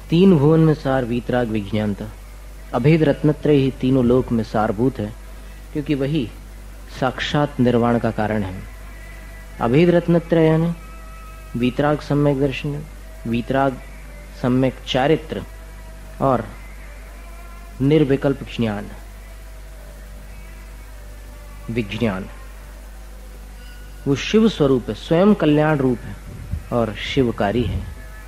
तीन भुवन में सार वीतराग विज्ञानता, अभेद रत्नत्रय ही तीनों लोक में सारभूत है, क्योंकि वही साक्षात निर्वाण का कारण है। अभेद रत्नत्रय यानी वीतराग सम्यक दर्शन, वीतराग सम्यक चारित्र और निर्विकल्प ज्ञान। विज्ञान वो शिव स्वरूप है, स्वयं कल्याण रूप है और शिवकारी है,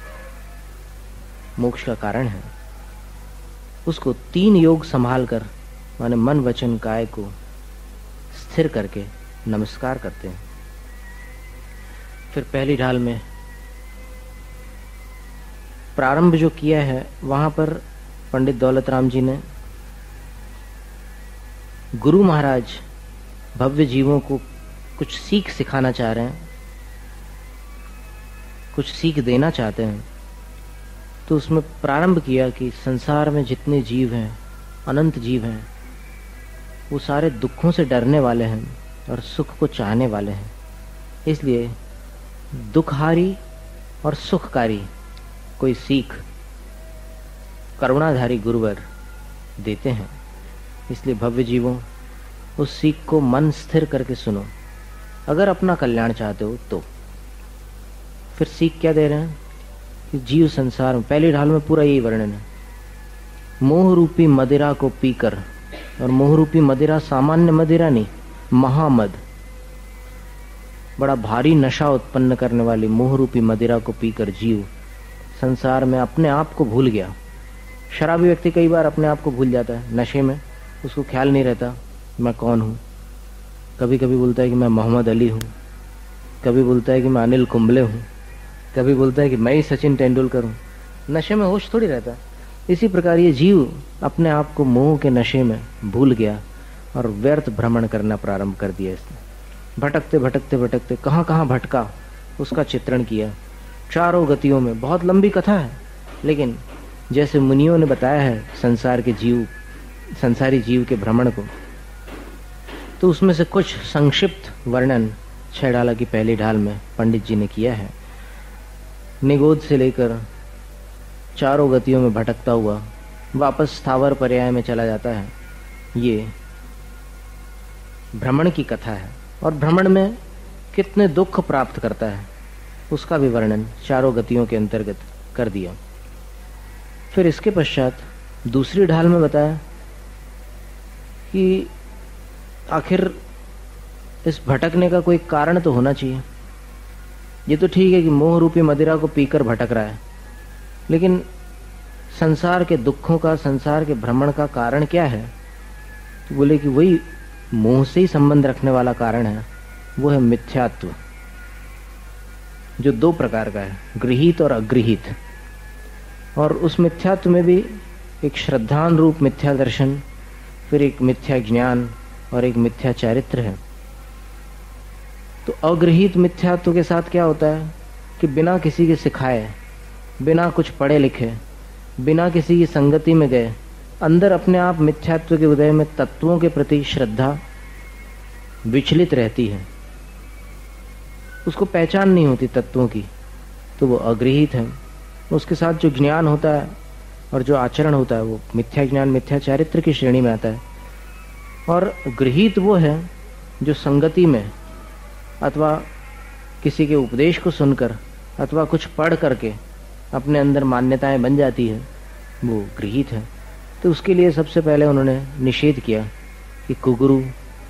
मोक्ष का कारण है। उसको तीन योग संभाल कर माने मन वचन काया को स्थिर करके नमस्कार करते हैं। फिर पहली ढाल में प्रारंभ जो किया है, वहां पर पंडित दौलत राम जी ने गुरु महाराज भव्य जीवों को कुछ सीख सिखाना चाह रहे हैं, कुछ सीख देना चाहते हैं, तो उसमें प्रारंभ किया कि संसार में जितने जीव हैं, अनंत जीव हैं, वो सारे दुखों से डरने वाले हैं और सुख को चाहने वाले हैं। इसलिए दुखहारी और सुखकारी कोई सीख करुणाधारी गुरुवर देते हैं। इसलिए भव्य जीवों, उस सीख को मन स्थिर करके सुनो, अगर अपना कल्याण चाहते हो तो। फिर सीख क्या दे रहे हैं कि जीव संसार में, पहली ढाल में पूरा यही वर्णन है, मोह रूपी मदिरा को पीकर, और मोह रूपी मदिरा सामान्य मदिरा नहीं, महामद, बड़ा भारी नशा उत्पन्न करने वाली मोह रूपी मदिरा को पीकर जीव संसार में अपने आप को भूल गया। शराबी व्यक्ति कई बार अपने आप को भूल जाता है नशे में, उसको ख्याल नहीं रहता मैं कौन हूँ। कभी कभी बोलता है कि मैं मोहम्मद अली हूँ, कभी बोलता है कि मैं अनिल कुंबले हूँ, कभी बोलता है कि मैं ही सचिन तेंदुलकर हूँ। नशे में होश थोड़ी रहता। इसी प्रकार ये जीव अपने आप को मोह के नशे में भूल गया और व्यर्थ भ्रमण करना प्रारंभ कर दिया। इसने भटकते भटकते भटकते कहाँ कहाँ भटका, उसका चित्रण किया चारों गतियों में। बहुत लंबी कथा है, लेकिन जैसे मुनियों ने बताया है संसार के जीव, संसारी जीव के भ्रमण को, तो उसमें से कुछ संक्षिप्त वर्णन 6 ढाला की पहली ढाल में पंडित जी ने किया है। निगोद से लेकर चारों गतियों में भटकता हुआ वापस स्थावर पर्याय में चला जाता है। ये भ्रमण की कथा है, और भ्रमण में कितने दुख प्राप्त करता है उसका भी वर्णन चारों गतियों के अंतर्गत कर दिया। फिर इसके पश्चात दूसरी ढाल में बताया कि आखिर इस भटकने का कोई कारण तो होना चाहिए। ये तो ठीक है कि मोह रूपी मदिरा को पीकर भटक रहा है, लेकिन संसार के दुखों का, संसार के भ्रमण का कारण क्या है? तो बोले कि वही मोह से ही संबंध रखने वाला कारण है, वो है मिथ्यात्व, जो 2 प्रकार का है, गृहीत और अगृहीत। और उस मिथ्यात्व में भी एक श्रद्धान रूप मिथ्या दर्शन, फिर एक मिथ्या ज्ञान और एक मिथ्या चारित्र है। तो अगृहीत मिथ्यात्व के साथ क्या होता है कि बिना किसी के सिखाए, बिना कुछ पढ़े लिखे, बिना किसी की संगति में गए, अंदर अपने आप मिथ्यात्व के उदय में तत्वों के प्रति श्रद्धा विचलित रहती है, उसको पहचान नहीं होती तत्वों की, तो वो अगृहीत है। उसके साथ जो ज्ञान होता है और जो आचरण होता है वो मिथ्या ज्ञान, मिथ्या चारित्र की श्रेणी में आता है। और गृहीत वो है जो संगति में अथवा किसी के उपदेश को सुनकर अथवा कुछ पढ़ करके अपने अंदर मान्यताएं बन जाती है, वो गृहीत है। तो उसके लिए सबसे पहले उन्होंने निषेध किया कि कुगुरु,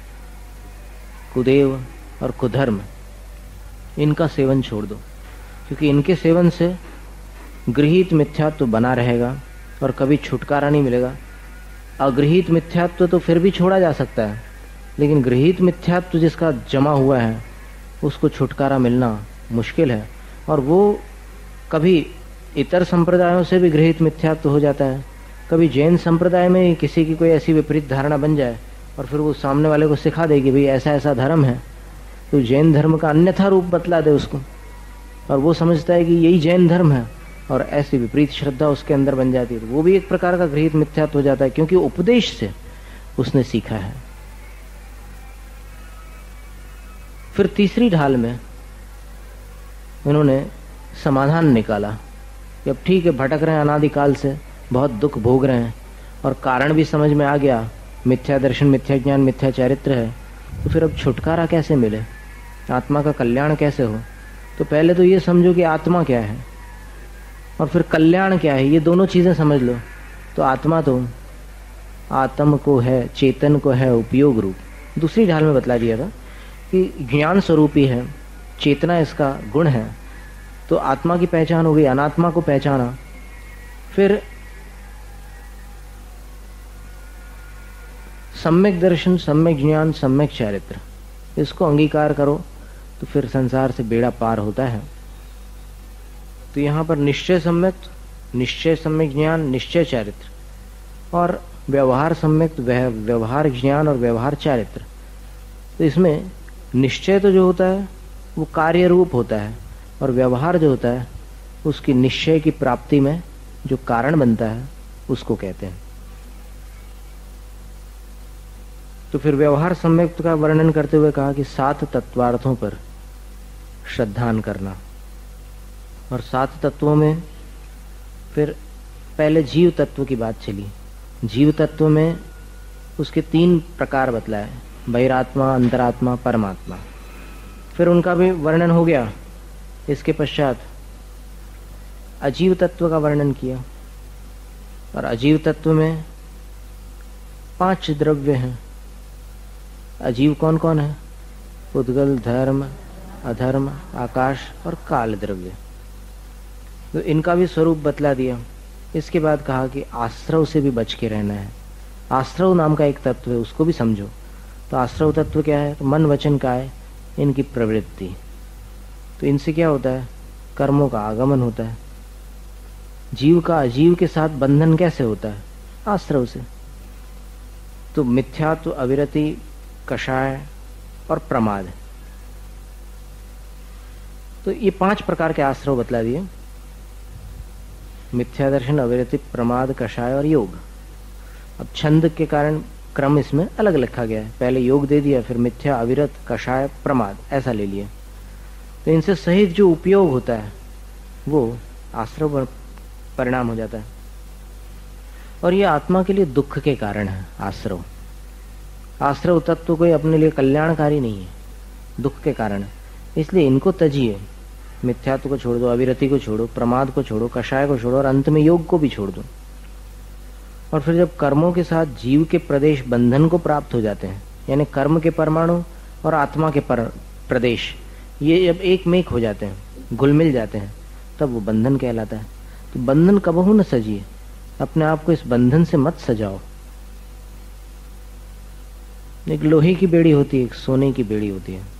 कुदेव और कुधर्म, इनका सेवन छोड़ दो, क्योंकि इनके सेवन से गृहीत मिथ्यात्व बना रहेगा और कभी छुटकारा नहीं मिलेगा। अगृहीत मिथ्यात्व तो फिर भी छोड़ा जा सकता है, लेकिन गृहीत मिथ्यात्व जिसका जमा हुआ है उसको छुटकारा मिलना मुश्किल है। और वो कभी इतर संप्रदायों से भी गृहीत मिथ्यात्व हो जाता है, कभी जैन संप्रदाय में ही किसी की कोई ऐसी विपरीत धारणा बन जाए और फिर वो सामने वाले को सिखा दे कि भाई ऐसा ऐसा धर्म है, तो जैन धर्म का अन्यथा रूप बतला दे उसको, और वो समझता है कि यही जैन धर्म है, और ऐसी विपरीत श्रद्धा उसके अंदर बन जाती है। तो वो भी एक प्रकार का गृहीत मिथ्यात्व हो जाता है, क्योंकि उपदेश से उसने सीखा है। फिर तीसरी ढाल में उन्होंने समाधान निकाला कि अब ठीक है, भटक रहे हैं अनादिकाल से, बहुत दुख भोग रहे हैं और कारण भी समझ में आ गया, मिथ्या दर्शन, मिथ्या ज्ञान, मिथ्या चरित्र है, तो फिर अब छुटकारा कैसे मिले, आत्मा का कल्याण कैसे हो? तो पहले तो ये समझो कि आत्मा क्या है और फिर कल्याण क्या है, ये दोनों चीजें समझ लो। तो आत्मा तो आत्म को है, चेतन को है उपयोग रूप। दूसरी ढाल में बतला दिया था कि ज्ञान स्वरूप ही है, चेतना इसका गुण है। तो आत्मा की पहचान हो गई, अनात्मा को पहचाना, फिर सम्यक दर्शन, सम्यक ज्ञान, सम्यक चरित्र, इसको अंगीकार करो तो फिर संसार से बेड़ा पार होता है। तो यहां पर निश्चय सम्यक, निश्चय सम्यक ज्ञान, निश्चय चरित्र और व्यवहार सम्यक, व्यवहार ज्ञान और व्यवहार चरित्र। तो इसमें निश्चय तो जो होता है वो कार्य रूप होता है और व्यवहार जो होता है उसकी निश्चय की प्राप्ति में जो कारण बनता है उसको कहते हैं। तो फिर व्यवहार सम्यक का वर्णन करते हुए कहा कि 7 तत्वार्थों पर श्रद्धान करना। और 7 तत्वों में फिर पहले जीव तत्व की बात चली। जीव तत्व में उसके 3 प्रकार बतलाए, बहिरात्मा, अंतरात्मा, परमात्मा। फिर उनका भी वर्णन हो गया। इसके पश्चात अजीव तत्व का वर्णन किया। और अजीव तत्व में 5 द्रव्य हैं। अजीव कौन कौन है? पुद्गल, धर्म, अधर्म, आकाश और काल द्रव्य। तो इनका भी स्वरूप बतला दिया। इसके बाद कहा कि आश्रव से भी बच के रहना है। आश्रव नाम का एक तत्व है, उसको भी समझो। तो आश्रव तत्व क्या है? तो मन, वचन, काय, इनकी प्रवृत्ति। तो इनसे क्या होता है? कर्मों का आगमन होता है। जीव का अजीव के साथ बंधन कैसे होता है? आश्रव से। तो मिथ्यात्व, अविरति, कषाय और प्रमाद। तो ये 5 प्रकार के आश्रव बतला दिए, मिथ्या दर्शन, अविरति, प्रमाद, कषाय और योग। अब छंद के कारण क्रम इसमें अलग लिखा गया है। पहले योग दे दिया, फिर मिथ्या, अविरत, कषाय, प्रमाद, ऐसा ले लिया। तो इनसे सहित जो उपयोग होता है वो आश्रव परिणाम हो जाता है। और ये आत्मा के लिए दुख के कारण है। आश्रव, आश्रव तत्व कोई अपने लिए कल्याणकारी नहीं है, दुख के कारण है। इसलिए इनको तजिए। मिथ्यात्व को छोड़ दो, अविरति को छोड़ो, प्रमाद को छोड़ो, कषाय को छोड़ो और अंत में योग को भी छोड़ दो। और फिर जब कर्मों के साथ जीव के प्रदेश बंधन को प्राप्त हो जाते हैं, यानी कर्म के परमाणु और आत्मा के प्रदेश ये जब एक में एक हो जाते हैं, घुल मिल जाते हैं, तब वो बंधन कहलाता है। तो बंधन कबहू न सजिए, अपने आप को इस बंधन से मत सजाओ। एक लोहे की बेड़ी होती है, एक सोने की बेड़ी होती है।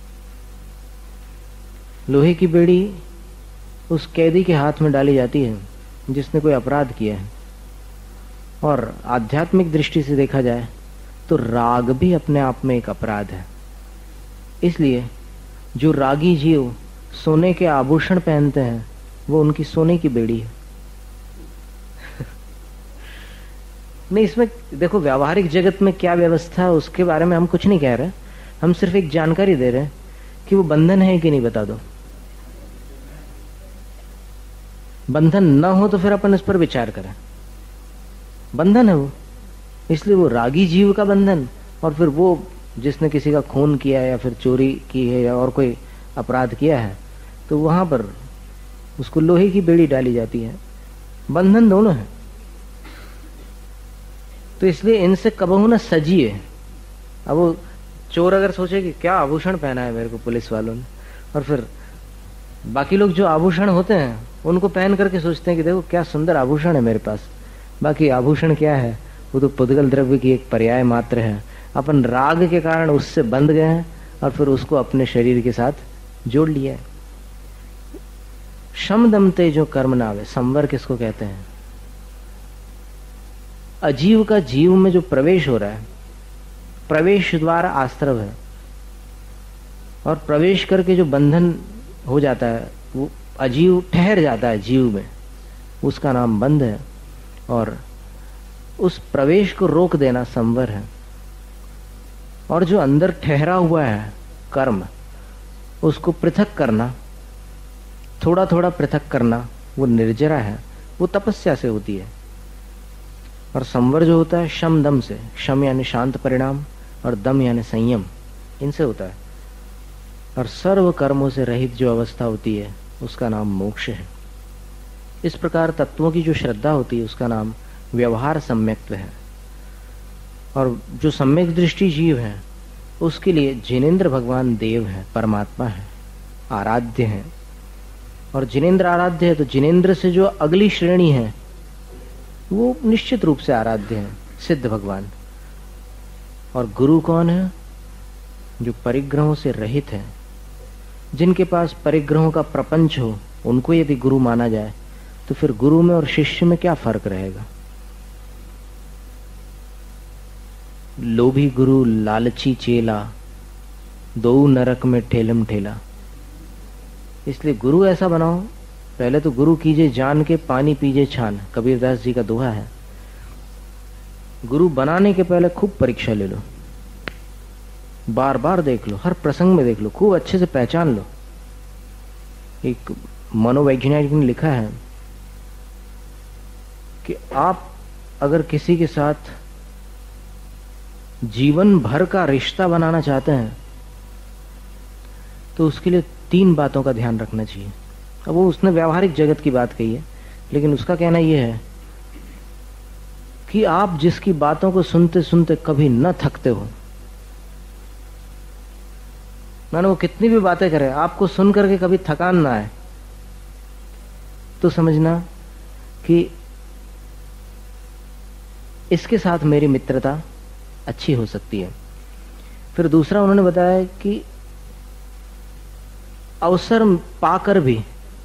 लोहे की बेड़ी उस कैदी के हाथ में डाली जाती है जिसने कोई अपराध किया है। और आध्यात्मिक दृष्टि से देखा जाए तो राग भी अपने आप में एक अपराध है। इसलिए जो रागी जीव सोने के आभूषण पहनते हैं वो उनकी सोने की बेड़ी है। नहीं, इसमें देखो व्यावहारिक जगत में क्या व्यवस्था है उसके बारे में हम कुछ नहीं कह रहे, हम सिर्फ एक जानकारी दे रहे हैं कि वो बंधन है कि नहीं, बता दो। बंधन न हो तो फिर अपन इस पर विचार करें। बंधन है वो, इसलिए वो रागी जीव का बंधन। और फिर वो जिसने किसी का खून किया या फिर चोरी की है या और कोई अपराध किया है तो वहां पर उसको लोहे की बेड़ी डाली जाती है। बंधन दोनों है। तो इसलिए इनसे कबहू न सजिए। अब वो चोर अगर सोचे कि क्या आभूषण पहना है मेरे को पुलिस वालों ने, और फिर बाकी लोग जो आभूषण होते हैं उनको पहन करके सोचते हैं कि देखो क्या सुंदर आभूषण है मेरे पास, बाकी आभूषण क्या है, वो तो पुद्गल द्रव्य की एक पर्याय मात्र है। अपन राग के कारण उससे बंध गए हैं और फिर उसको अपने शरीर के साथ जोड़ लिया है। शम दम तेजो कर्म नावे, संवर किसको कहते हैं? अजीव का जीव में जो प्रवेश हो रहा है, प्रवेश द्वार आश्रव है। और प्रवेश करके जो बंधन हो जाता है वो अजीव ठहर जाता है जीव में, उसका नाम बंध है। और उस प्रवेश को रोक देना संवर है। और जो अंदर ठहरा हुआ है कर्म, उसको पृथक करना, थोड़ा थोड़ा पृथक करना, वो निर्जरा है। वो तपस्या से होती है। और संवर जो होता है शम दम से, शम यानी शांत परिणाम और दम यानी संयम, इनसे होता है। और सर्व कर्मों से रहित जो अवस्था होती है उसका नाम मोक्ष है। इस प्रकार तत्वों की जो श्रद्धा होती है उसका नाम व्यवहार सम्यक्त्व है। और जो सम्यक दृष्टि जीव है उसके लिए जिनेंद्र भगवान देव है, परमात्मा है, आराध्य है। और जिनेंद्र आराध्य है तो जिनेंद्र से जो अगली श्रेणी है वो निश्चित रूप से आराध्य है, सिद्ध भगवान। और गुरु कौन है? जो परिग्रहों से रहित है, जिनके पास परिग्रहों का प्रपंच हो, उनको यदि गुरु माना जाए तो फिर गुरु में और शिष्य में क्या फर्क रहेगा? लोभी गुरु लालची चेला, दो नरक में ठेलम ठेला। इसलिए गुरु ऐसा बनाओ, पहले तो गुरु कीजिए जान के, पानी पीजिए छान, कबीरदास जी का दोहा है। गुरु बनाने के पहले खूब परीक्षा ले लो, बार बार देख लो, हर प्रसंग में देख लो, खूब अच्छे से पहचान लो। एक मनोवैज्ञानिक ने लिखा है कि आप अगर किसी के साथ जीवन भर का रिश्ता बनाना चाहते हैं तो उसके लिए 3 बातों का ध्यान रखना चाहिए। अब वो उसने व्यावहारिक जगत की बात कही है, लेकिन उसका कहना यह है कि आप जिसकी बातों को सुनते सुनते कभी न थकते हो, मानो वो कितनी भी बातें करे, आपको सुन करके कभी थकान ना आए, तो समझना कि इसके साथ मेरी मित्रता अच्छी हो सकती है। फिर दूसरा उन्होंने बताया कि अवसर पाकर भी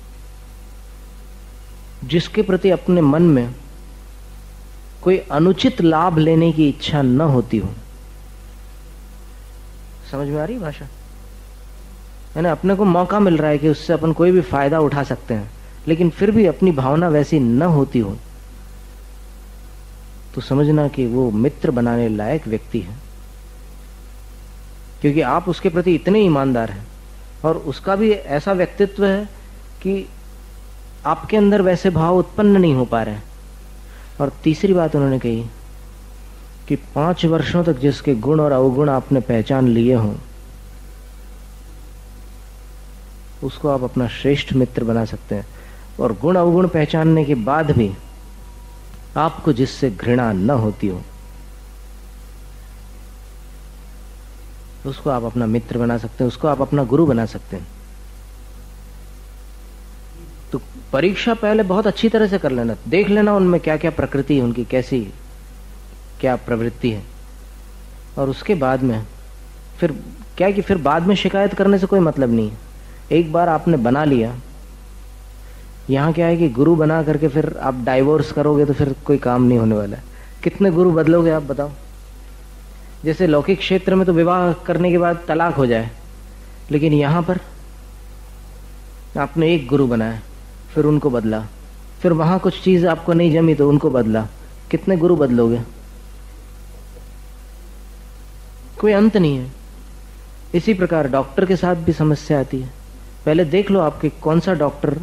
जिसके प्रति अपने मन में कोई अनुचित लाभ लेने की इच्छा न होती हो। समझ में आ रही भाषा? यानी अपने को मौका मिल रहा है कि उससे अपन कोई भी फायदा उठा सकते हैं, लेकिन फिर भी अपनी भावना वैसी न होती हो, तो समझना कि वो मित्र बनाने लायक व्यक्ति है, क्योंकि आप उसके प्रति इतने ईमानदार हैं और उसका भी ऐसा व्यक्तित्व है कि आपके अंदर वैसे भाव उत्पन्न नहीं हो पा रहे हैं। और तीसरी बात उन्होंने कही कि 5 वर्षों तक जिसके गुण और अवगुण आपने पहचान लिए हों, उसको आप अपना श्रेष्ठ मित्र बना सकते हैं। और गुण अवगुण पहचानने के बाद भी आपको जिससे घृणा न होती हो, उसको आप अपना मित्र बना सकते हैं, उसको आप अपना गुरु बना सकते हैं। तो परीक्षा पहले बहुत अच्छी तरह से कर लेना, देख लेना उनमें क्या क्या प्रकृति है, उनकी कैसी क्या प्रवृत्ति है। और उसके बाद में फिर क्या कि फिर बाद में शिकायत करने से कोई मतलब नहीं है। एक बार आपने बना लिया, यहाँ क्या है कि गुरु बना करके फिर आप डाइवोर्स करोगे तो फिर कोई काम नहीं होने वाला है। कितने गुरु बदलोगे आप बताओ? जैसे लौकिक क्षेत्र में तो विवाह करने के बाद तलाक हो जाए, लेकिन यहाँ पर आपने एक गुरु बनाया, फिर उनको बदला, फिर वहां कुछ चीज आपको नहीं जमी तो उनको बदला। कितने गुरु बदलोगे? कोई अंत नहीं है। इसी प्रकार डॉक्टर के साथ भी समस्या आती है। पहले देख लो आपके कौन सा डॉक्टर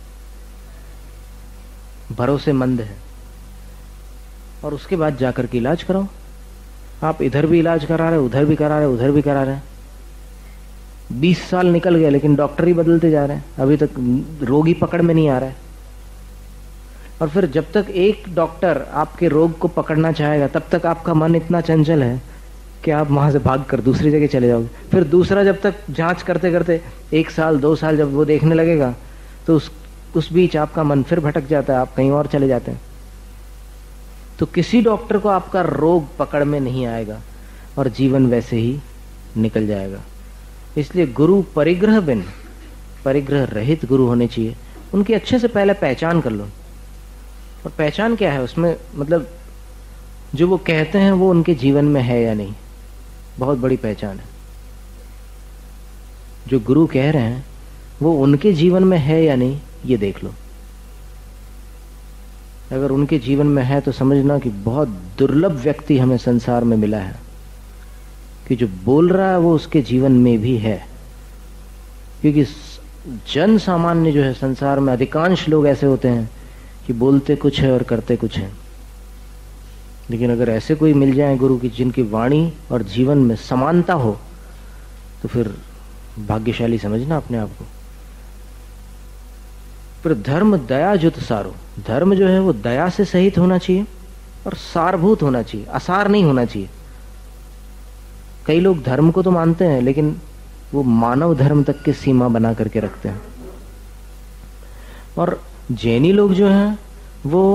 भरोसेमंद है और उसके बाद जाकर के इलाज कराओ। आप इधर भी इलाज करा रहे, उधर भी करा रहे, उधर भी करा रहे, 20 साल निकल गए लेकिन डॉक्टर ही बदलते जा रहे हैं, अभी तक रोगी पकड़ में नहीं आ रहा है। और फिर जब तक एक डॉक्टर आपके रोग को पकड़ना चाहेगा तब तक आपका मन इतना चंचल है कि आप वहां से भाग कर दूसरी जगह चले जाओगे। फिर दूसरा जब तक जांच करते करते 1 साल 2 साल जब वो देखने लगेगा तो उस बीच आपका मन फिर भटक जाता है, आप कहीं और चले जाते हैं। तो किसी डॉक्टर को आपका रोग पकड़ में नहीं आएगा और जीवन वैसे ही निकल जाएगा। इसलिए गुरु परिग्रह बिन, परिग्रह रहित गुरु होने चाहिए। उनकी अच्छे से पहले पहचान कर लो। और पहचान क्या है उसमें, मतलब जो वो कहते हैं वो उनके जीवन में है या नहीं, बहुत बड़ी पहचान है। जो गुरु कह रहे हैं वो उनके जीवन में है या नहीं, ये देख लो। अगर उनके जीवन में है तो समझना कि बहुत दुर्लभ व्यक्ति हमें संसार में मिला है कि जो बोल रहा है वो उसके जीवन में भी है। क्योंकि जन सामान्य जो है संसार में, अधिकांश लोग ऐसे होते हैं कि बोलते कुछ है और करते कुछ है। लेकिन अगर ऐसे कोई मिल जाए गुरु की जिनकी वाणी और जीवन में समानता हो तो फिर भाग्यशाली समझना अपने आप को। पर धर्म दया जुत सारो, धर्म जो है वो दया से सहित होना चाहिए और सारभूत होना चाहिए, असार नहीं होना चाहिए। कई लोग धर्म को तो मानते हैं लेकिन वो मानव धर्म तक की सीमा बना करके रखते हैं। और जैनी लोग जो हैं वो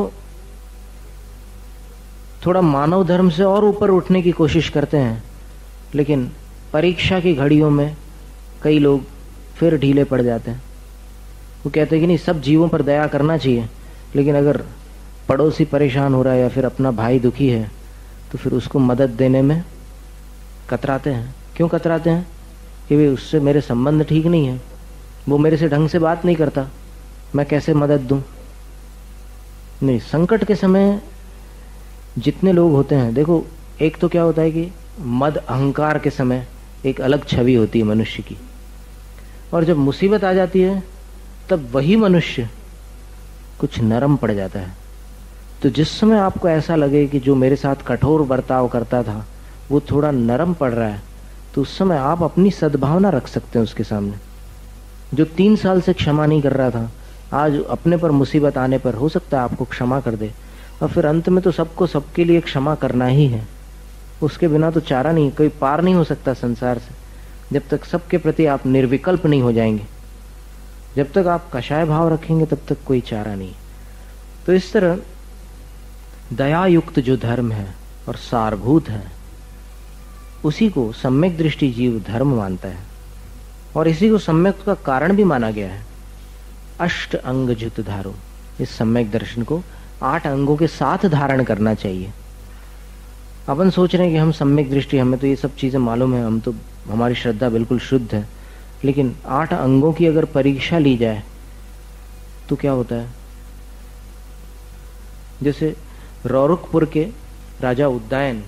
थोड़ा मानव धर्म से और ऊपर उठने की कोशिश करते हैं, लेकिन परीक्षा की घड़ियों में कई लोग फिर ढीले पड़ जाते हैं। वो कहते हैं कि नहीं, सब जीवों पर दया करना चाहिए, लेकिन अगर पड़ोसी परेशान हो रहा है या फिर अपना भाई दुखी है तो फिर उसको मदद देने में कतराते हैं। क्यों कतराते हैं? कि भाई उससे मेरे संबंध ठीक नहीं है, वो मेरे से ढंग से बात नहीं करता, मैं कैसे मदद दूं। नहीं, संकट के समय जितने लोग होते हैं, देखो एक तो क्या होता है कि मद अहंकार के समय एक अलग छवि होती है मनुष्य की, और जब मुसीबत आ जाती है तब वही मनुष्य कुछ नरम पड़ जाता है। तो जिस समय आपको ऐसा लगे कि जो मेरे साथ कठोर बर्ताव करता था वो थोड़ा नरम पड़ रहा है, तो उस समय आप अपनी सद्भावना रख सकते हैं उसके सामने। जो 3 साल से क्षमा नहीं कर रहा था, आज अपने पर मुसीबत आने पर हो सकता है आपको क्षमा कर दे, और फिर अंत में तो सबको सबके लिए क्षमा करना ही है। उसके बिना तो चारा नहीं, कोई पार नहीं हो सकता संसार से जब तक सबके प्रति आप निर्विकल्प नहीं हो जाएंगे। जब तक आप कषाय भाव रखेंगे तब तक कोई चारा नहीं। तो इस तरह दया युक्त जो धर्म है और सारभूत है, उसी को सम्यक दृष्टि जीव धर्म मानता है, और इसी को सम्यक का कारण भी माना गया है। अष्ट अंग जुत धारो, इस सम्यक दर्शन को 8 अंगों के साथ धारण करना चाहिए। अपन सोच रहे हैं कि हम सम्यक दृष्टि, हमें तो ये सब चीजें मालूम है, हम तो, हमारी श्रद्धा बिल्कुल शुद्ध है, लेकिन 8 अंगों की अगर परीक्षा ली जाए तो क्या होता है। जैसे रौरुकपुर के राजा उद्दायन,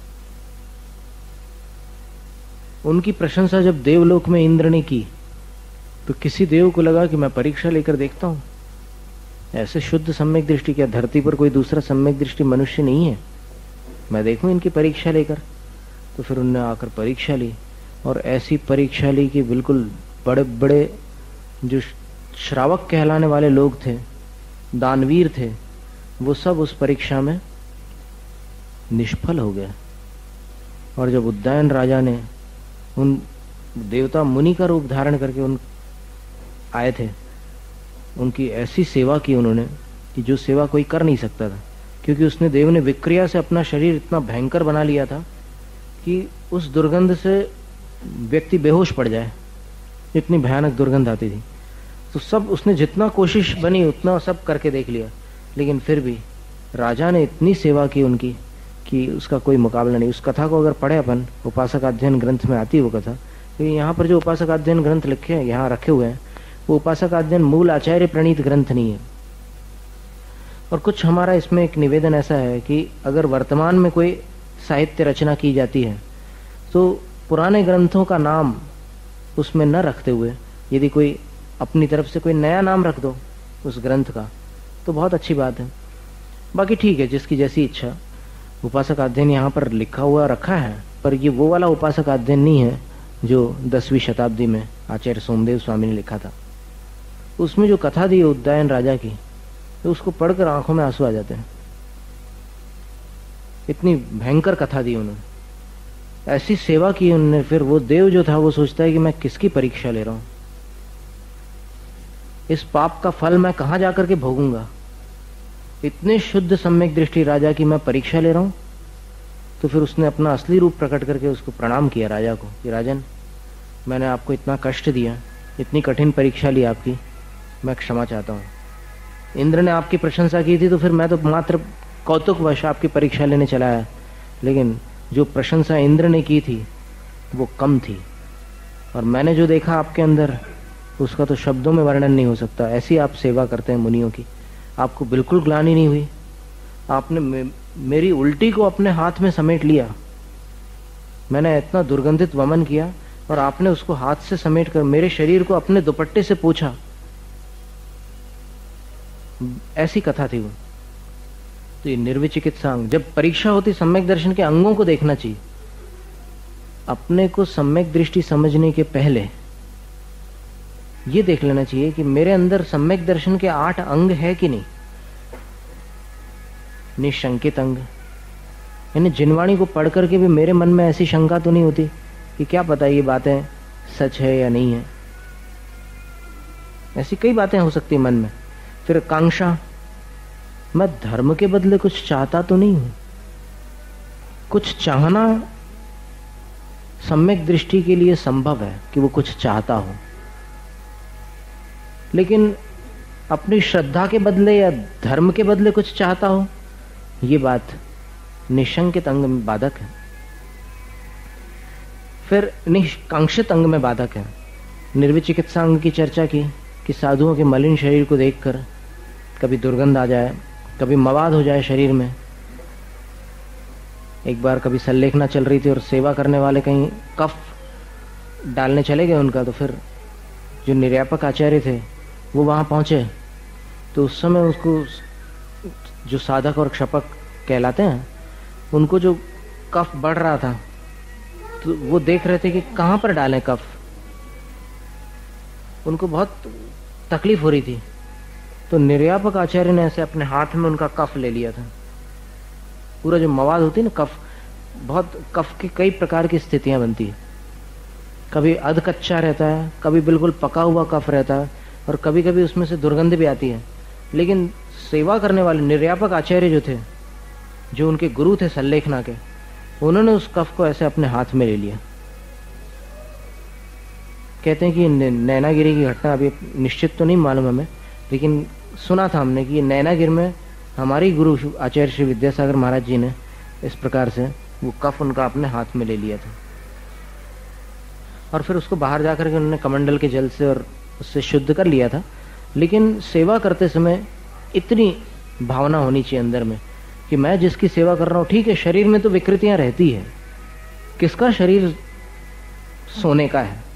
उनकी प्रशंसा जब देवलोक में इंद्र ने की तो किसी देव को लगा कि मैं परीक्षा लेकर देखता हूं, ऐसे शुद्ध सम्यक दृष्टि क्या धरती पर कोई दूसरा सम्यक दृष्टि मनुष्य नहीं है, मैं देखूं इनकी परीक्षा लेकर। तो फिर उन्होंने आकर परीक्षा ली, और ऐसी परीक्षा ली कि बिल्कुल बड़े बड़े जो श्रावक कहलाने वाले लोग थे, दानवीर थे, वो सब उस परीक्षा में निष्फल हो गए। और जब उद्दायन राजा ने उन देवता मुनि का रूप धारण करके उन आए थे, उनकी ऐसी सेवा की उन्होंने कि जो सेवा कोई कर नहीं सकता था, क्योंकि उसने देव ने विक्रिया से अपना शरीर इतना भयंकर बना लिया था कि उस दुर्गंध से व्यक्ति बेहोश पड़ जाए, इतनी भयानक दुर्गंध आती थी। तो सब उसने जितना कोशिश बनी उतना सब करके देख लिया, लेकिन फिर भी राजा ने इतनी सेवा की उनकी कि उसका कोई मुकाबला नहीं। उस कथा को अगर पढ़े अपन, उपासक अध्ययन ग्रंथ में आती है वो कथा, क्योंकि यहाँ पर जो उपासक अध्ययन ग्रंथ लिखे हैं, यहाँ रखे हुए हैं, वो उपासक अध्ययन मूल आचार्य प्रणीत ग्रंथ नहीं है। और कुछ हमारा इसमें एक निवेदन ऐसा है कि अगर वर्तमान में कोई साहित्य रचना की जाती है तो पुराने ग्रंथों का नाम उसमें न रखते हुए यदि कोई अपनी तरफ से कोई नया नाम रख दो उस ग्रंथ का तो बहुत अच्छी बात है। बाकी ठीक है, जिसकी जैसी इच्छा। उपासक अध्ययन यहाँ पर लिखा हुआ रखा है, पर ये वो वाला उपासक अध्ययन नहीं है जो 10वीं शताब्दी में आचार्य सोमदेव स्वामी ने लिखा था। उसमें जो कथा दी उद्दायन राजा की, तो उसको पढ़कर आंखों में आंसू आ जाते हैं। इतनी भयंकर कथा दी उन्होंने, ऐसी सेवा की उन्होंने। फिर वो देव जो था वो सोचता है कि मैं किसकी परीक्षा ले रहा हूं, इस पाप का फल मैं कहां जाकर के भोगूंगा। इतने शुद्ध सम्यक दृष्टि राजा की मैं परीक्षा ले रहा हूं। तो फिर उसने अपना असली रूप प्रकट करके उसको प्रणाम किया राजा को कि राजन, मैंने आपको इतना कष्ट दिया, इतनी कठिन परीक्षा ली आपकी, मैं क्षमा चाहता हूँ। इंद्र ने आपकी प्रशंसा की थी तो फिर मैं तो मात्र कौतुकवश आपकी परीक्षा लेने चला आया, लेकिन जो प्रशंसा इंद्र ने की थी वो कम थी, और मैंने जो देखा आपके अंदर उसका तो शब्दों में वर्णन नहीं हो सकता। ऐसी आप सेवा करते हैं मुनियों की, आपको बिल्कुल ग्लानि नहीं हुई। आपने मेरी उल्टी को अपने हाथ में समेट लिया, मैंने इतना दुर्गंधित वमन किया और आपने उसको हाथ से समेट कर मेरे शरीर को अपने दुपट्टे से पोंछा। ऐसी कथा थी वो। तो ये निर्विचिकित्सा अंग, जब परीक्षा होती सम्यक दर्शन के अंगों को देखना चाहिए। अपने को सम्यक दृष्टि समझने के पहले ये देख लेना चाहिए कि मेरे अंदर सम्यक दर्शन के 8 अंग है कि नहीं। निशंकित अंग, यानी जिनवाणी को पढ़ करके भी मेरे मन में ऐसी शंका तो नहीं होती कि क्या पता ये बातें सच है या नहीं है। ऐसी कई बातें हो सकती है मन में। फिर कांक्षा, मैं धर्म के बदले कुछ चाहता तो नहीं हूं। कुछ चाहना सम्यक दृष्टि के लिए संभव है कि वो कुछ चाहता हो, लेकिन अपनी श्रद्धा के बदले या धर्म के बदले कुछ चाहता हो, ये बात निशंकित अंग में बाधक है। फिर निष्कांक्षित अंग में बाधक है। निर्विचिकित्सा अंग की चर्चा की कि साधुओं के मलिन शरीर को देखकर कभी दुर्गंध आ जाए, कभी मवाद हो जाए शरीर में। एक बार कभी सल्लेखना चल रही थी और सेवा करने वाले कहीं कफ डालने चले गए उनका, तो फिर जो निर्यापक आचार्य थे वो वहां पहुंचे। तो उस समय उसको जो साधक और क्षपक कहलाते हैं, उनको जो कफ बढ़ रहा था तो वो देख रहे थे कि कहां पर डालें कफ। उनको बहुत तकलीफ हो रही थी। तो निर्यापक आचार्य ने ऐसे अपने हाथ में उनका कफ ले लिया था। पूरा जो मवाद होती है ना कफ, बहुत कफ की कई प्रकार की स्थितियां बनती है। कभी अध कच्चा रहता है, कभी बिल्कुल पका हुआ कफ रहता है, और कभी कभी उसमें से दुर्गंध भी आती है। लेकिन सेवा करने वाले निर्यापक आचार्य जो थे, जो उनके गुरु थे सल्लेखना के, उन्होंने उस कफ को ऐसे अपने हाथ में ले लिया। कहते हैं कि नैनागिरी की घटना अभी निश्चित तो नहीं मालूम हमें, लेकिन सुना था हमने कि नैनागिर में हमारी गुरु आचार्य श्री विद्यासागर महाराज जी ने इस प्रकार से वो कफ उनका अपने हाथ में ले लिया था। और फिर उसको बाहर जाकर के उन्होंने कमंडल के जल से और उससे शुद्ध कर लिया था। लेकिन सेवा करते समय इतनी भावना होनी चाहिए अंदर में कि मैं जिसकी सेवा कर रहा हूँ, ठीक है शरीर में तो विकृतियां रहती है, किसका शरीर सोने का है,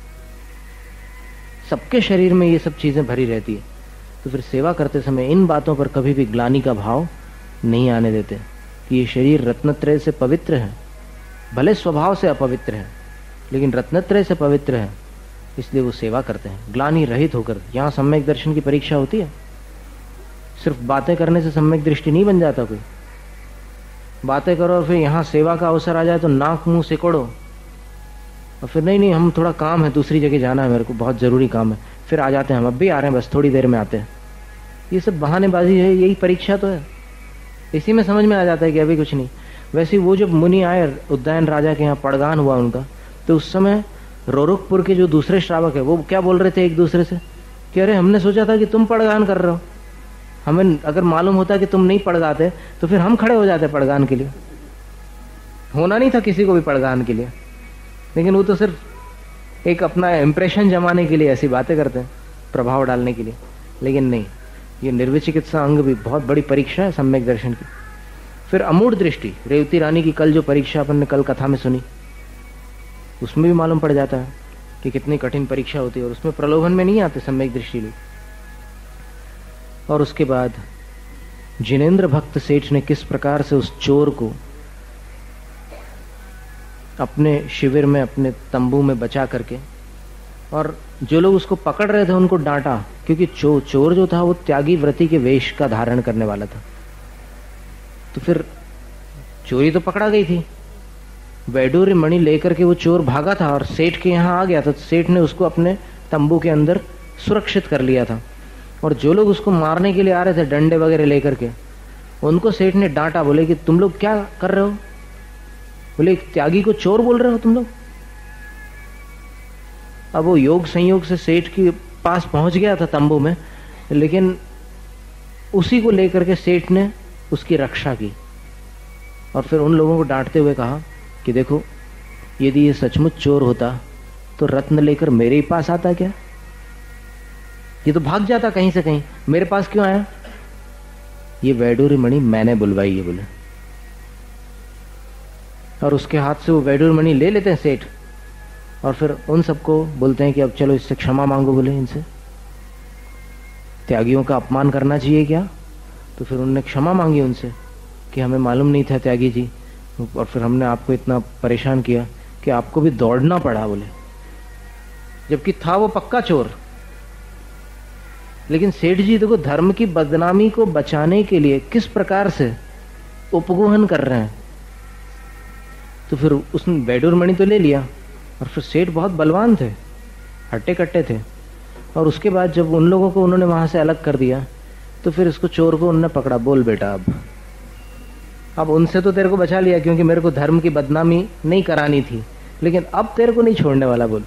सबके शरीर में ये सब चीजें भरी रहती है। तो फिर सेवा करते समय इन बातों पर कभी भी ग्लानि का भाव नहीं आने देते कि ये शरीर रत्नत्रय से पवित्र है, भले स्वभाव से अपवित्र है लेकिन रत्नत्रय से पवित्र है, इसलिए वो सेवा करते हैं ग्लानि रहित होकर। यहाँ सम्यक दर्शन की परीक्षा होती है। सिर्फ बातें करने से सम्यक दृष्टि नहीं बन जाता। कोई बातें करो और फिर यहाँ सेवा का अवसर आ जाए तो नाक मुंह सिकोड़ो, और फिर नहीं हम थोड़ा काम है, दूसरी जगह जाना है, मेरे को बहुत जरूरी काम है, फिर आ जाते हैं, हम अब भी आ रहे हैं, बस थोड़ी देर में आते हैं। ये सब बहानेबाजी है, यही परीक्षा तो है। इसी में समझ में आ जाता है कि अभी कुछ नहीं। वैसे वो जब मुनि आए उद्यान राजा के यहाँ पड़गान हुआ उनका, तो उस समय रोरुकपुर के जो दूसरे श्रावक है वो क्या बोल रहे थे एक दूसरे से कि अरे हमने सोचा था कि तुम पड़गान कर रहे हो, हमें अगर मालूम होता कि तुम नहीं पड़गाते तो फिर हम खड़े हो जाते पड़गान के लिए। होना नहीं था किसी को भी पड़गान के लिए, लेकिन वो तो सिर्फ एक अपना इंप्रेशन जमाने के लिए ऐसी बातें करते हैं, प्रभाव डालने के लिए। लेकिन नहीं, ये निर्विचिकित्सा अंग भी बहुत बड़ी परीक्षा है सम्यक दर्शन की। फिर अमूढ़ दृष्टि, रेवती रानी की कल जो परीक्षा अपन ने कल कथा में सुनी, उसमें भी मालूम पड़ जाता है कि कितनी कठिन परीक्षा होती है, और उसमें प्रलोभन में नहीं आते सम्यक दृष्टि लोग। और उसके बाद जिनेंद्र भक्त सेठ ने किस प्रकार से उस चोर को अपने शिविर में, अपने तंबू में बचा करके, और जो लोग उसको पकड़ रहे थे उनको डांटा, क्योंकि चोर जो था वो त्यागी व्रति के वेश का धारण करने वाला था। तो फिर चोरी तो पकड़ा गई थी, वैडूर्य मणि लेकर के वो चोर भागा था और सेठ के यहाँ आ गया था। तो सेठ ने उसको अपने तंबू के अंदर सुरक्षित कर लिया था। और जो लोग उसको मारने के लिए आ रहे थे डंडे वगैरह लेकर के, उनको सेठ ने डांटा, बोले कि तुम लोग क्या कर रहे हो, बोले त्यागी को चोर बोल रहे हो तुम लोग। अब वो योग संयोग से सेठ के पास पहुंच गया था तंबू में, लेकिन उसी को लेकर के सेठ ने उसकी रक्षा की। और फिर उन लोगों को डांटते हुए कहा कि देखो, यदि ये सचमुच चोर होता तो रत्न लेकर मेरे ही पास आता क्या? ये तो भाग जाता कहीं से कहीं, मेरे पास क्यों आया? ये वैडूर्य मणि मैंने बुलवाई है, बोले। और उसके हाथ से वो वैडूर्य मणि ले लेते हैं सेठ, और फिर उन सबको बोलते हैं कि अब चलो इससे क्षमा मांगो, बोले इनसे त्यागियों का अपमान करना चाहिए क्या? तो फिर उन्होंने क्षमा मांगी उनसे कि हमें मालूम नहीं था त्यागी जी, और फिर हमने आपको इतना परेशान किया कि आपको भी दौड़ना पड़ा, बोले, जबकि था वो पक्का चोर। लेकिन सेठ जी देखो धर्म की बदनामी को बचाने के लिए किस प्रकार से उपगोहन कर रहे हैं। तो फिर उसने बैडूर मणि तो ले लिया, और फिर सेठ बहुत बलवान थे, हट्टे कट्टे थे, और उसके बाद जब उन लोगों को उन्होंने वहां से अलग कर दिया तो फिर इसको चोर को उन्होंने पकड़ा, बोल बेटा अब उनसे तो तेरे को बचा लिया क्योंकि मेरे को धर्म की बदनामी नहीं करानी थी, लेकिन अब तेरे को नहीं छोड़ने वाला। बोल,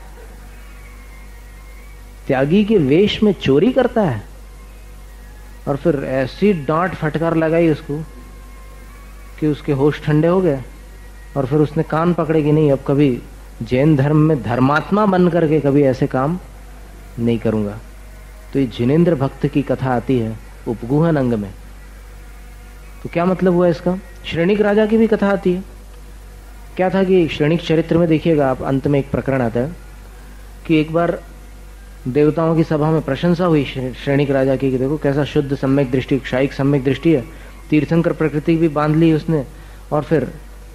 त्यागी के वेश में चोरी करता है। और फिर ऐसी डांट फटकार लगाई उसको कि उसके होश ठंडे हो गए, और फिर उसने कान पकड़े कि नहीं अब कभी जैन धर्म में धर्मात्मा बन करके कभी ऐसे काम नहीं करूंगा। तो ये जिनेंद्र भक्त की कथा आती है उपगूहन अंग में। तो क्या मतलब हुआ इसका? श्रेणिक राजा की भी कथा आती है। क्या था कि श्रेणिक चरित्र में देखिएगा आप, अंत में एक प्रकरण आता है कि एक बार देवताओं की सभा में प्रशंसा हुई श्रेणिक राजा की कि देखो कैसा शुद्ध सम्यक दृष्टि, क्षायिक सम्यक दृष्टि है, तीर्थंकर प्रकृति भी बांध ली उसने, और फिर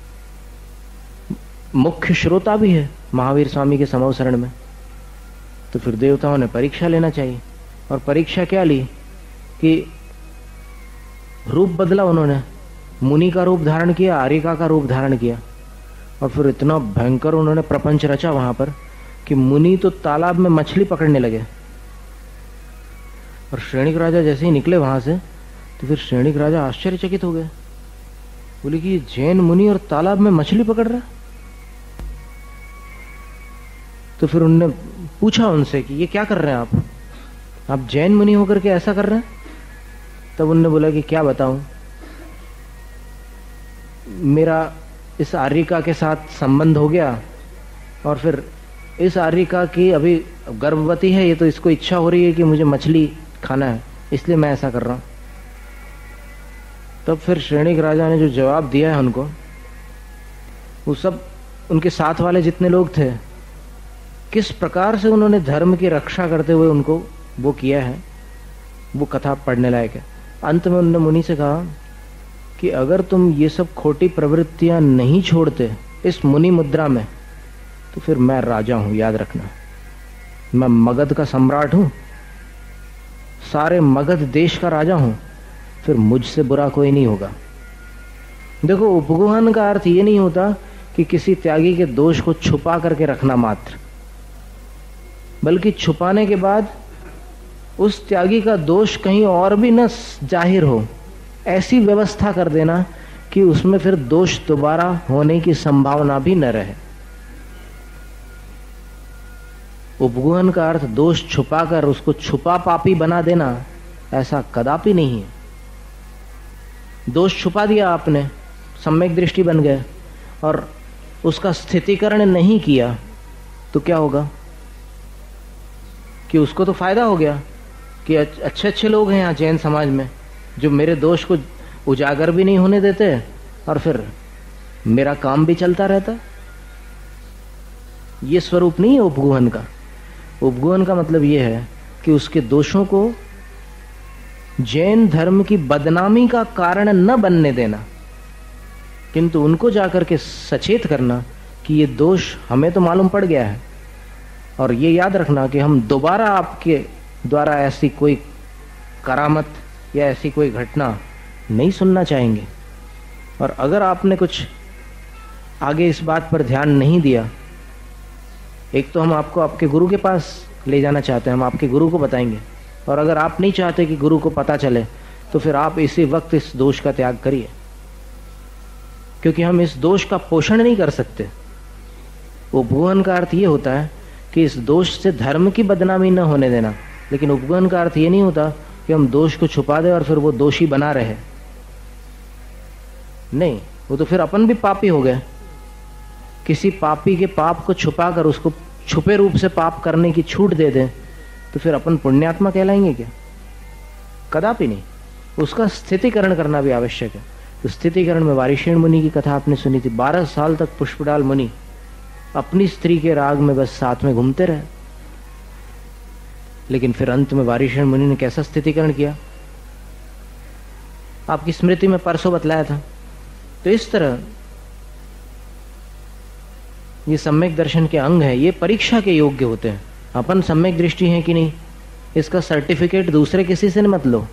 मुख्य श्रोता भी है महावीर स्वामी के समवसरण में। तो फिर देवताओं ने परीक्षा लेना चाहिए, और परीक्षा क्या ली कि रूप बदला उन्होंने, मुनि का रूप धारण किया, आर्यिका का रूप धारण किया, और फिर इतना भयंकर उन्होंने प्रपंच रचा वहां पर कि मुनि तो तालाब में मछली पकड़ने लगे। और श्रेणिक राजा जैसे ही निकले वहां से तो फिर श्रेणिक राजा आश्चर्यचकित हो गए, बोले कि जैन मुनि और तालाब में मछली पकड़ रहा। तो फिर उन्होंने पूछा उनसे कि ये क्या कर रहे हैं आप जैन मुनि होकर के ऐसा कर रहे हैं? तब उन्होंने बोला कि क्या बताऊं, मेरा इस आर्यिका के साथ संबंध हो गया, और फिर इस आर्यिका की अभी गर्भवती है, ये तो इसको इच्छा हो रही है कि मुझे मछली खाना है, इसलिए मैं ऐसा कर रहा हूं। तब फिर श्रेणिक राजा ने जो जवाब दिया है उनको, वो सब उनके साथ वाले जितने लोग थे किस प्रकार से उन्होंने धर्म की रक्षा करते हुए उनको वो किया है, वो कथा पढ़ने लायक है। अंत में उन्होंने मुनि से कहा कि अगर तुम ये सब खोटी प्रवृत्तियां नहीं छोड़ते इस मुनि मुद्रा में, तो फिर मैं राजा हूं, याद रखना, मैं मगध का सम्राट हूं, सारे मगध देश का राजा हूं, फिर मुझसे बुरा कोई नहीं होगा। देखो उपगोहन का अर्थ ये नहीं होता कि किसी त्यागी के दोष को छुपा करके रखना मात्र, बल्कि छुपाने के बाद उस त्यागी का दोष कहीं और भी न जाहिर हो, ऐसी व्यवस्था कर देना कि उसमें फिर दोष दोबारा होने की संभावना भी न रहे। उपगोहन का अर्थ दोष छुपाकर उसको छुपा पापी बना देना ऐसा कदापि नहीं है। दोष छुपा दिया आपने, सम्यक दृष्टि बन गए, और उसका स्थितिकरण नहीं किया तो क्या होगा कि उसको तो फायदा हो गया कि अच्छे अच्छे लोग हैं यहाँ जैन समाज में जो मेरे दोष को उजागर भी नहीं होने देते, और फिर मेरा काम भी चलता रहता। ये स्वरूप नहीं है उपगोहन का। उपगोहन का मतलब यह है कि उसके दोषों को जैन धर्म की बदनामी का कारण न बनने देना, किंतु उनको जाकर के सचेत करना कि ये दोष हमें तो मालूम पड़ गया है, और ये याद रखना कि हम दोबारा आपके द्वारा ऐसी कोई करामत या ऐसी कोई घटना नहीं सुनना चाहेंगे। और अगर आपने कुछ आगे इस बात पर ध्यान नहीं दिया, एक तो हम आपको आपके गुरु के पास ले जाना चाहते हैं, हम आपके गुरु को बताएंगे, और अगर आप नहीं चाहते कि गुरु को पता चले तो फिर आप इसी वक्त इस दोष का त्याग करिए, क्योंकि हम इस दोष का पोषण नहीं कर सकते। उपगोहन का अर्थ ये होता है कि इस दोष से धर्म की बदनामी न होने देना, लेकिन उपगोहन का अर्थ ये नहीं होता कि हम दोष को छुपा दें और फिर वो दोषी बना रहे। नहीं, वो तो फिर अपन भी पापी हो गए। किसी पापी के पाप को छुपाकर उसको छुपे रूप से पाप करने की छूट दे दें तो फिर अपन पुण्यात्मा कहलाएंगे क्या? कदापि नहीं। उसका स्थितिकरण करना भी आवश्यक है। तो स्थितिकरण में वारिशेण मुनि की कथा आपने सुनी थी। 12 साल तक पुष्पडाल मुनि अपनी स्त्री के राग में बस साथ में घूमते रहे, लेकिन फिर अंत में वारिशण मुनि ने कैसा स्थितिकरण किया, आपकी स्मृति में परसों बतलाया था। तो इस तरह ये सम्यक दर्शन के अंग है, ये परीक्षा के योग्य होते हैं। अपन सम्यक दृष्टि है कि नहीं, इसका सर्टिफिकेट दूसरे किसी से मत लो।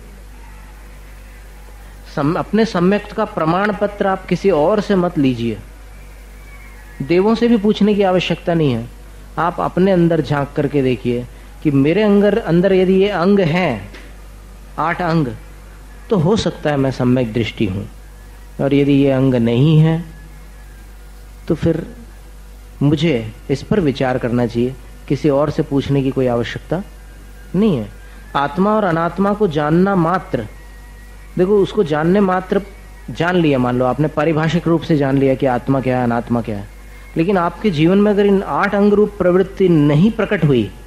अपने सम्यक का प्रमाण पत्र आप किसी और से मत लीजिए। देवों से भी पूछने की आवश्यकता नहीं है। आप अपने अंदर झांक करके देखिए कि मेरे अंदर यदि ये अंग हैं, 8 अंग, तो हो सकता है मैं सम्यक दृष्टि हूं, और यदि ये अंग नहीं है तो फिर मुझे इस पर विचार करना चाहिए। किसी और से पूछने की कोई आवश्यकता नहीं है। आत्मा और अनात्मा को जानना मात्र, देखो उसको जानने मात्र जान लिया, मान लो आपने पारिभाषिक रूप से जान लिया कि आत्मा क्या है, अनात्मा क्या है, लेकिन आपके जीवन में अगर इन 8 अंग रूप प्रवृत्ति नहीं प्रकट हुई